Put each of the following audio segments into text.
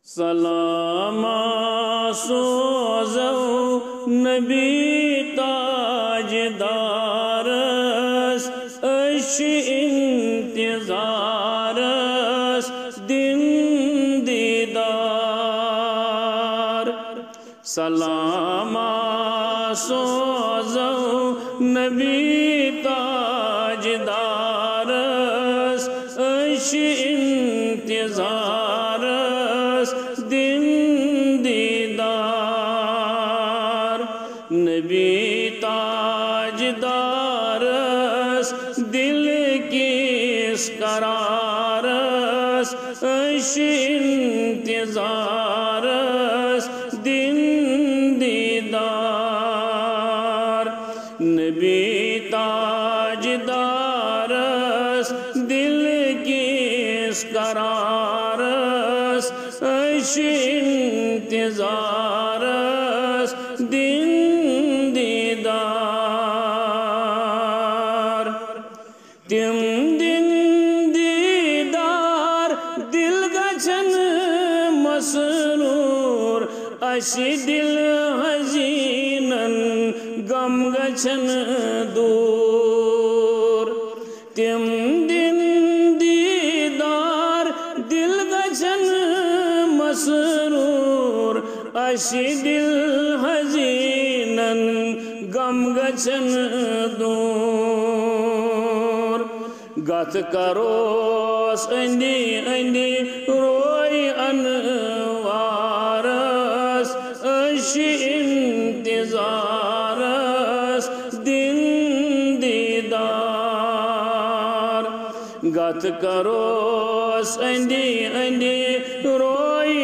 سلاما سوزو نبی تاجدارس اش انتظارس دن دیدار سلاما سوزو نبی تاجدارس اش انتظارس دن دیدار نبی تاجدارس دل کس قرارس اش انتظارس دن دیدار نبی تاجدارس دل کس قرارس اش انتظارس دن دیدار تم دن دیدار دل گچھن مسرور اش دل حزینن غم گچھن دور تم دن دیدار دل گچھن مسرور اش دل حزینن غم گچھن دور گت کروس اندی اندی روئی انوارس اش انتظارس دن دیدار گت کروس اندی اندی روئی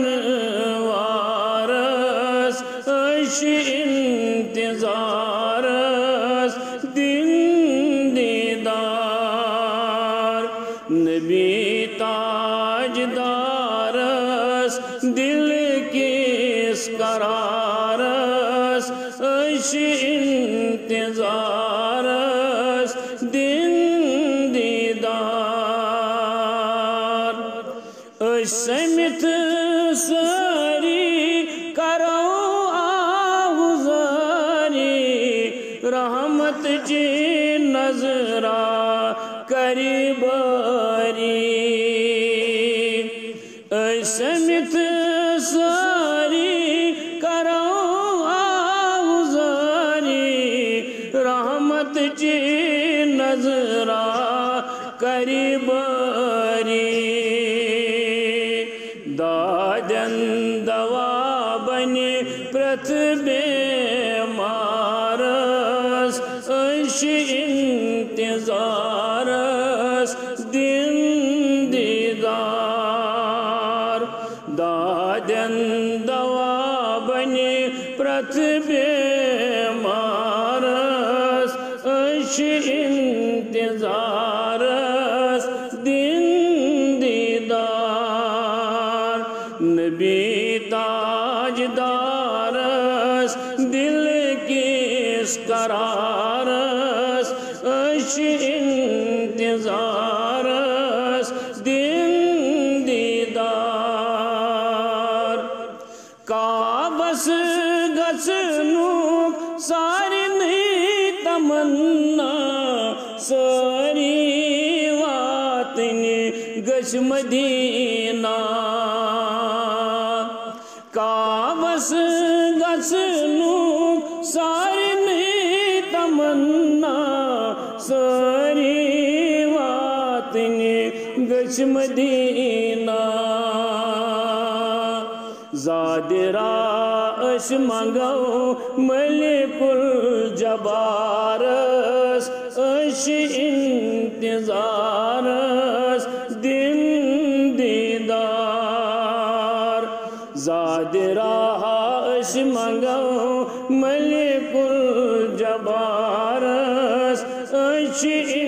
انوارس اش انتظارس دن دیدار نبی تاجدارس دل کس قرارس اش انتظارس دن دیدار اش سمت ساری کرو آہوزاری رحمت جی نظرہ کری باری اش سمت ساری کرو آہوزاری رحمت جی نظرہ کری باری دادن دوا بنی پرت بیمارس اش انتظارس دن دیدار دادن دوا بنی پرت بیمارس اش انتظارس دن دیدار نبی تاجدارس دل کس قرارس اش انتظارس دن دیدار کعبس گژھنُک سارنٕے تمنا ساری واتنہِ گژھِ مدینہ کعبس گژھنُک سارنٕے تمنا ساری واتنہِ گژھِ مدینہ زادرا أش منگو ملک الجبارس أش انتظارس دن دیدار زادرا أش منگو ملک الجبارس أش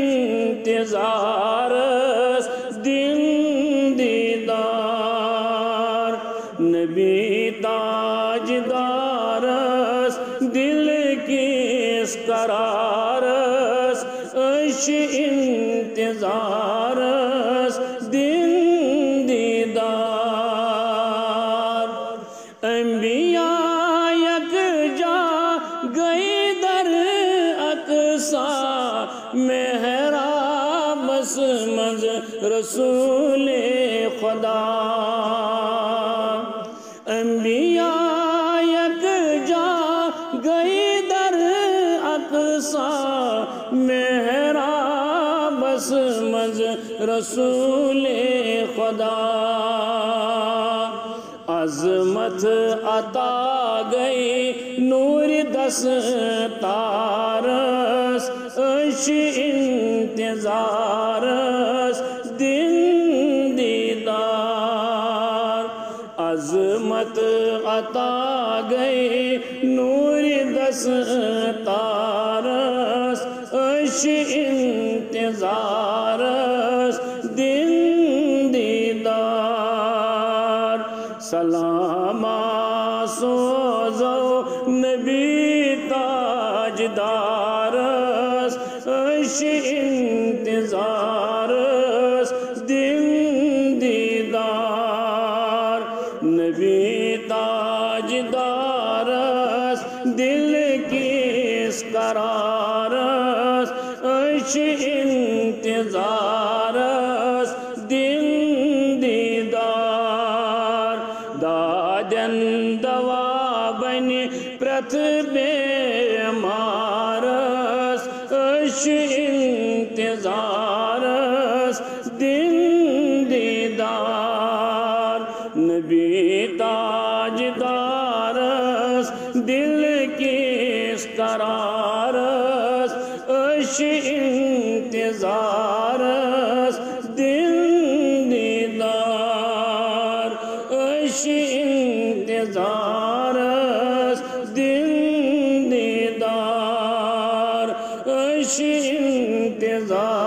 انتظارس دن دیدار نبی تاجدارس دل کس قرارس أش انتظارس دن دیدار خدا انبیاء یکجا گئی در اقصی محراب اسمز رسول خدا عظمت عطا گئی نور دستارس اش انتظارس دن دیدار عظمت عطا گئی نور دستارس اش انتظارس دن دیدار سلام سوزو نبی تاجدارس اش انتظارس دن دیدار نبی تاجدارس دل کس قرارس اش انتظارس دن دیدار دادن دوا بنی پرت بیمارس اش انتظارس دن دیدار نبی تاجدارس دل کس قرارس اش انتظارس دن دیدار اش انتظارس دن دیدار اش انتظار